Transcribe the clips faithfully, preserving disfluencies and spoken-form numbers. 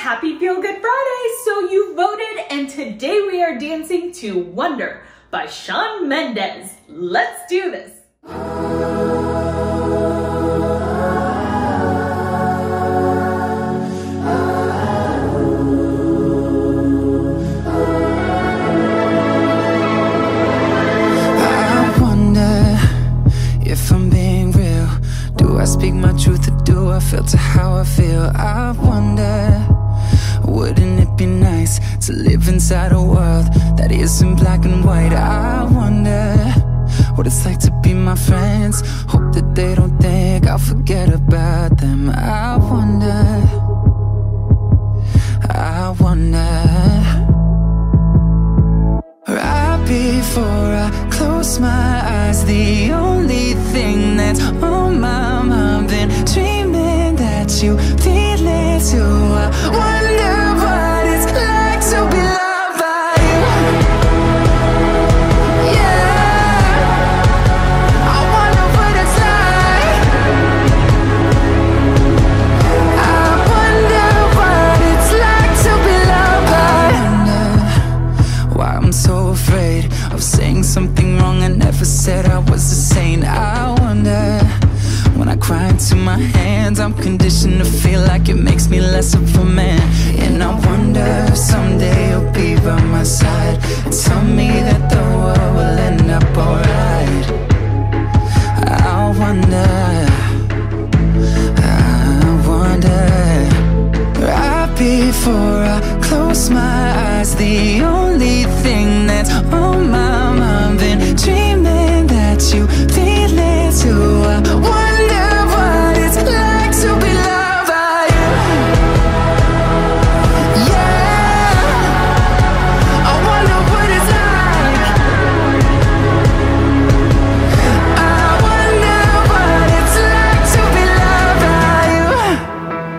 happy Feel Good Friday. So you voted, and today we are dancing to Wonder by Shawn Mendes. Let's do this. I speak my truth or do I filter how I feel? I wonder, wouldn't it be nice to live inside a world that isn't black and white? I wonder what it's like to be my friends. Hope that they don't think I'll forget about them. I wonder, I wonder. Right before I close my eyes, the only thing that's on my mind, been dreaming that you feel it too. I wonder what it's like to be loved by you. Yeah, I wonder what it's like. I wonder what it's like to be loved by you. I wonder why I'm so afraid of saying something wrong I never said I was a saint. I wonder, when I cry into my hands, I'm conditioned to feel like it makes me less of a man. And I wonder if someday you'll be by my side and tell me that the world will end up alright. I wonder, I wonder. Right before I close my eyes, the only thing that's on my mind, been dreaming that you feel it too. I wonder what it's like to be loved by you. Yeah, I wonder what it's like. I wonder what it's like to be loved by you.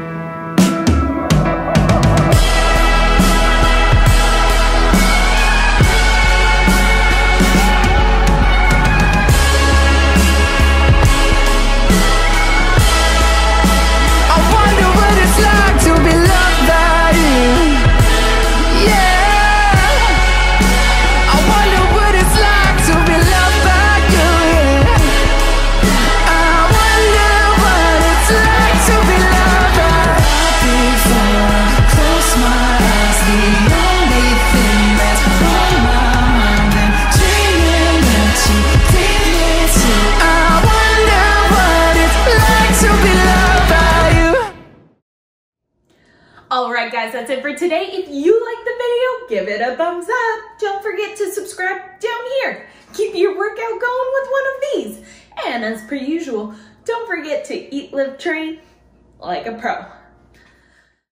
Alright guys, that's it for today. If you liked the video, give it a thumbs up. Don't forget to subscribe down here. Keep your workout going with one of these. And as per usual, don't forget to eat, live, train like a pro.